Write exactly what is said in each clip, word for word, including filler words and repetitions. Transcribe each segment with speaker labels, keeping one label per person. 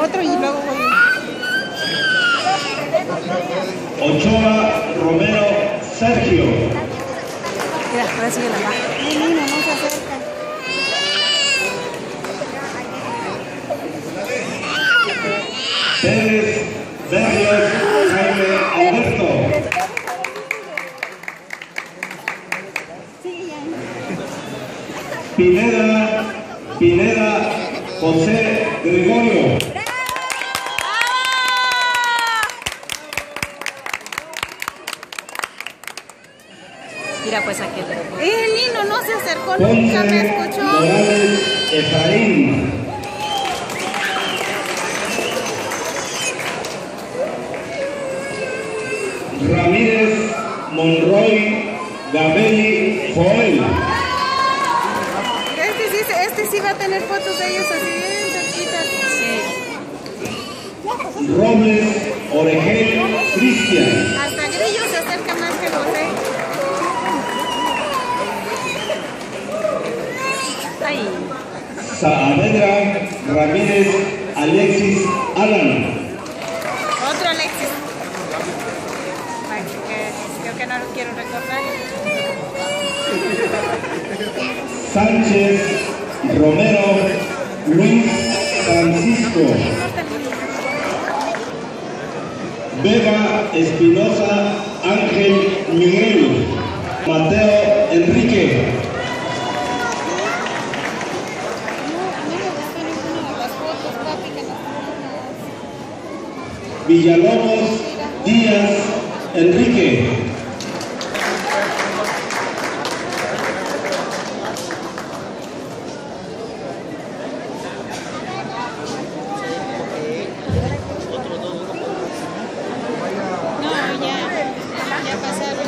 Speaker 1: otro y luego voy.
Speaker 2: Ochoa Romero Sergio.
Speaker 1: Mira, ahora sigue la baja. Ay, niño, no se acerca.
Speaker 2: Pérez Berrios Jaime Alberto. Pineda, Pineda José Gregorio.
Speaker 1: Mira, pues aquí el eh, Nino no se acercó,
Speaker 2: Ponce
Speaker 1: nunca me escuchó.
Speaker 2: Morales Efraín. Ramírez Monroy Gabelli Joel.
Speaker 1: Este sí, este sí va a tener fotos de ellos así bien cerquitas. Sí.
Speaker 2: Robles Oregel Cristian.
Speaker 1: Hasta Grillo se acerca más que José. Ahí.
Speaker 2: Saavedra Ramírez Alexis Alan.
Speaker 1: Otro Alexis. Ay, que, creo que no lo quiero recordar.
Speaker 2: Sánchez Romero Luis Francisco. Vega Espinosa Ángel Miguel. Mateo Enrique. Villalobos Díaz Enrique.
Speaker 1: No, ya, ya pasaron.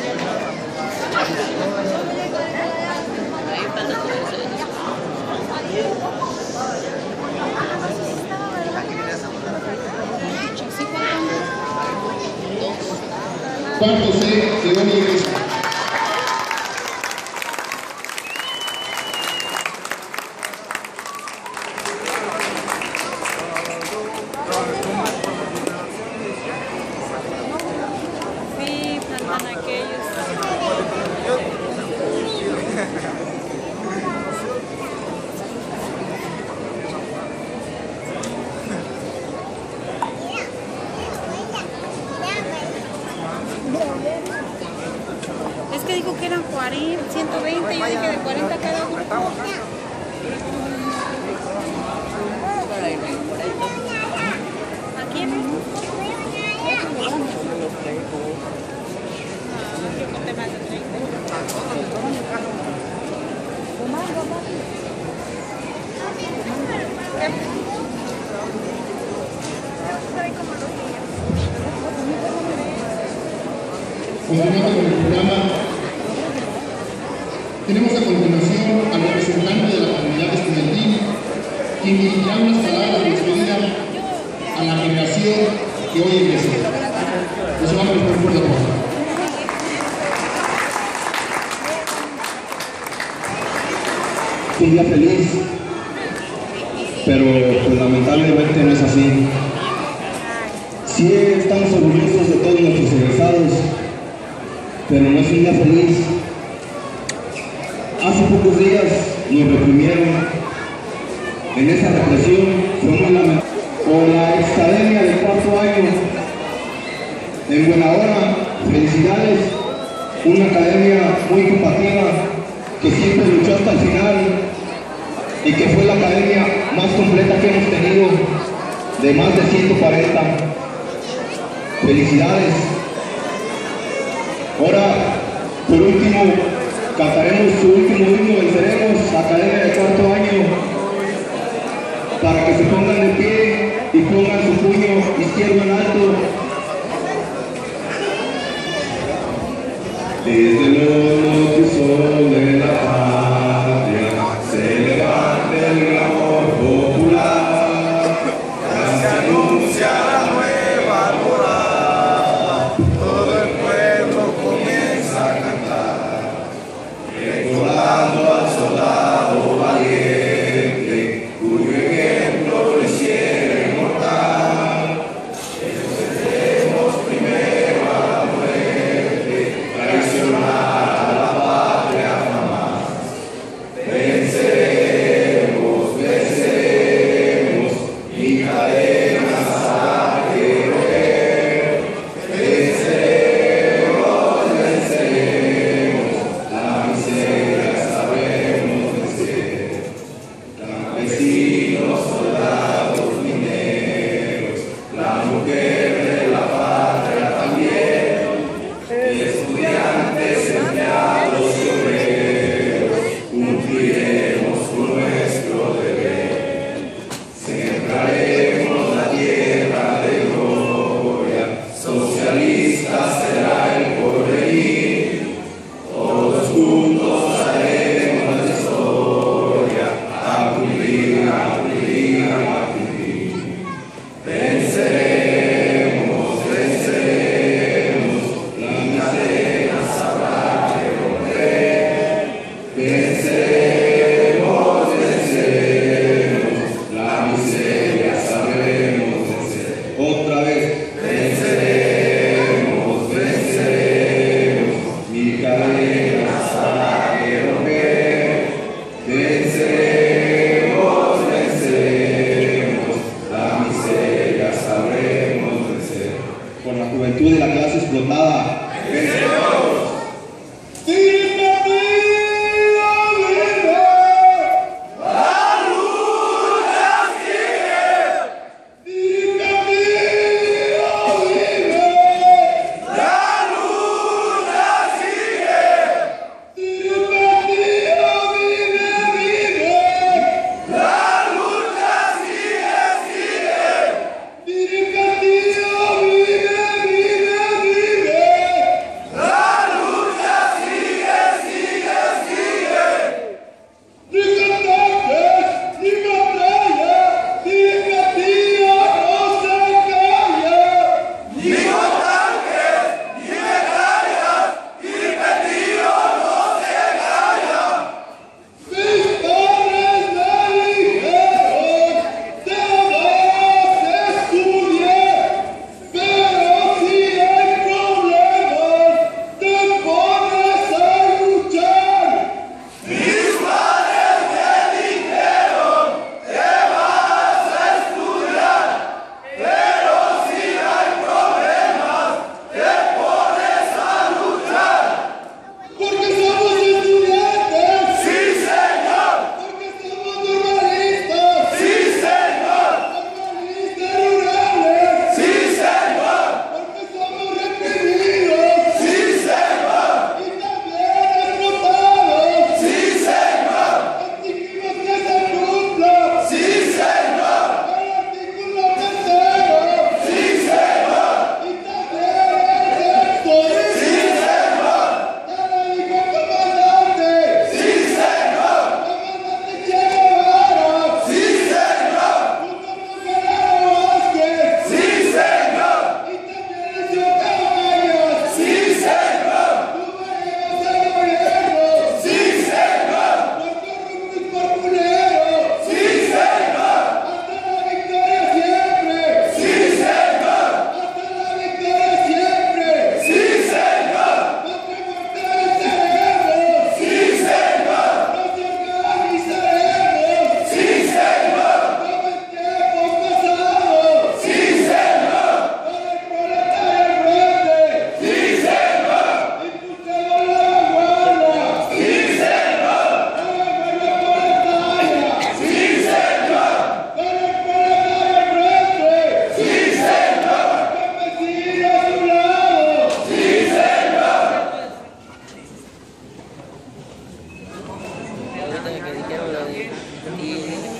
Speaker 3: Cuarto C, León Iglesia.
Speaker 1: Sí, faltan aquellos. Es que dijo que eran cuarenta, ciento veinte, yo dije de cuarenta cada uno. ¿A quién? No, yo conté más de treinta.
Speaker 3: Continuando con el programa, tenemos a continuación al representante de la comunidad estudiantil, quien dirigirá unas palabras de despedida a la generación que hoy ingresó. Les vamos a por fuerte aplauso.
Speaker 2: Un día feliz, pero pues lamentablemente no es así. Sí estamos orgullosos de todos nuestros egresados, pero no es un día feliz. Hace pocos días nos reprimieron. En esa represión fue muy lamentable. Por la Excademia del cuarto año en Buena Hora, felicidades, una academia muy combativa que siempre luchó hasta el final y que fue la academia más completa que hemos tenido, de más de ciento cuarenta. Felicidades. Ahora, por último, cantaremos su último himno, venceremos, Academia de cuarto año, para que se pongan de pie y pongan su puño izquierdo en alto. Desde los noticios de la patria se levanta el clamor popular, ya se anuncia la nueva morada, todo el pueblo comienza a cantar, recordando al soldado valiente, cuyo ejemplo lo hiciera inmortal.
Speaker 1: Y